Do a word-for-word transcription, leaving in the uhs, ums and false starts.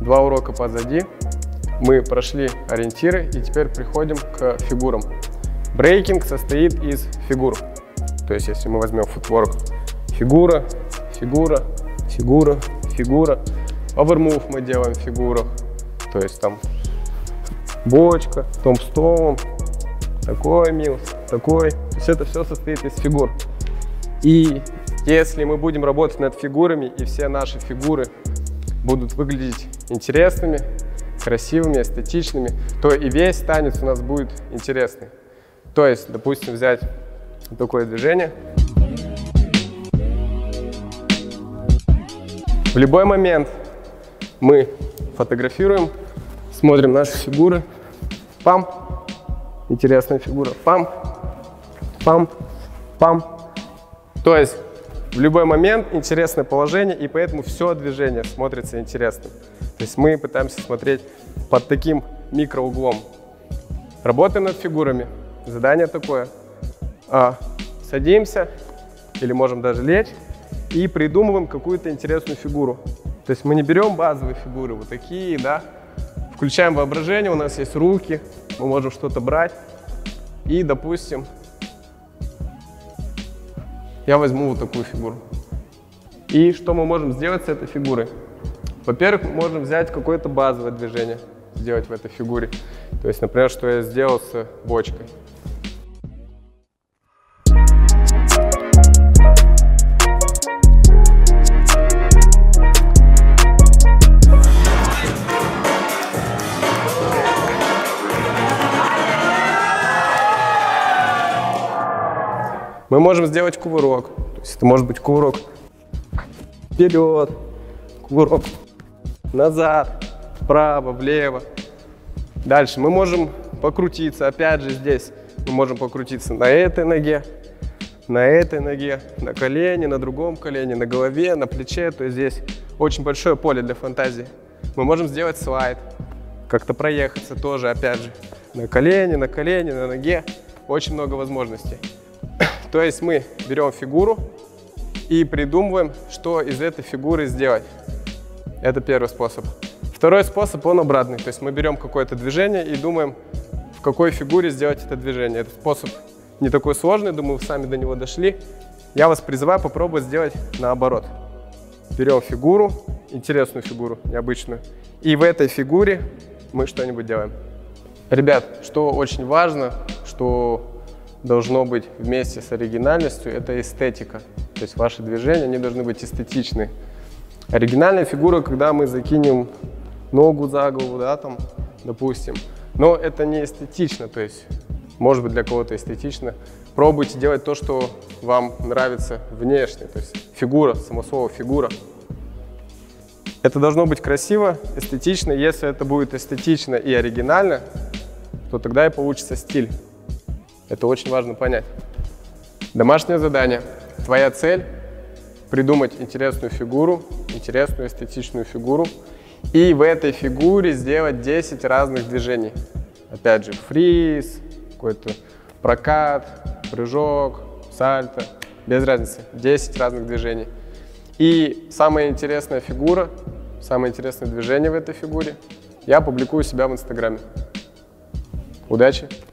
Два урока позади. Мы прошли ориентиры и теперь приходим к фигурам. Брейкинг состоит из фигур. То есть, если мы возьмем футворк, фигура, фигура, фигура, фигура. Овермув мы делаем в фигурах. То есть там бочка, томстоун, такой милс, такой. То есть это все состоит из фигур. И если мы будем работать над фигурами, и все наши фигуры будут выглядеть интересными, красивыми, эстетичными, то и весь танец у нас будет интересный. То есть, допустим, взять такое движение. В любой момент мы фотографируем, смотрим наши фигуры. Пам. Интересная фигура. Пам. Пам. Пам. То есть в любой момент интересное положение, и поэтому все движение смотрится интересным. То есть мы пытаемся смотреть под таким микроуглом. Работаем над фигурами. Задание такое. А, садимся, или можем даже лечь, и придумываем какую-то интересную фигуру. То есть мы не берем базовые фигуры, вот такие, да. Включаем воображение, у нас есть руки, мы можем что-то брать. И, допустим, я возьму вот такую фигуру. И что мы можем сделать с этой фигурой? Во-первых, мы можем взять какое-то базовое движение, сделать в этой фигуре. То есть, например, что я сделал с бочкой. Мы можем сделать кувырок. То есть это может быть кувырок вперед, кувырок назад, вправо, влево. Дальше мы можем покрутиться. Опять же здесь мы можем покрутиться на этой ноге, на этой ноге, на колене, на другом колене, на голове, на плече. То есть здесь очень большое поле для фантазии. Мы можем сделать слайд, как-то проехаться тоже, опять же, на колене, на колене, на ноге. Очень много возможностей. То есть мы берем фигуру и придумываем, что из этой фигуры сделать. Это первый способ. Второй способ, он обратный. То есть мы берем какое-то движение и думаем, в какой фигуре сделать это движение. Этот способ не такой сложный, думаю, вы сами до него дошли. Я вас призываю попробовать сделать наоборот. Берем фигуру, интересную фигуру, необычную, и в этой фигуре мы что-нибудь делаем. Ребят, что очень важно, что должно быть вместе с оригинальностью, это эстетика. То есть ваши движения, они должны быть эстетичны. Оригинальная фигура, когда мы закинем ногу за голову, да, там, допустим. Но это не эстетично, то есть, может быть, для кого-то эстетично. Пробуйте делать то, что вам нравится внешне, то есть фигура, само слово фигура. Это должно быть красиво, эстетично. Если это будет эстетично и оригинально, то тогда и получится стиль. Это очень важно понять. Домашнее задание. Твоя цель – придумать интересную фигуру, интересную эстетичную фигуру, и в этой фигуре сделать десять разных движений. Опять же, фриз, какой-то прокат, прыжок, сальто, без разницы. десять разных движений. И самая интересная фигура, самое интересное движение в этой фигуре я публикую у себя в Инстаграме. Удачи!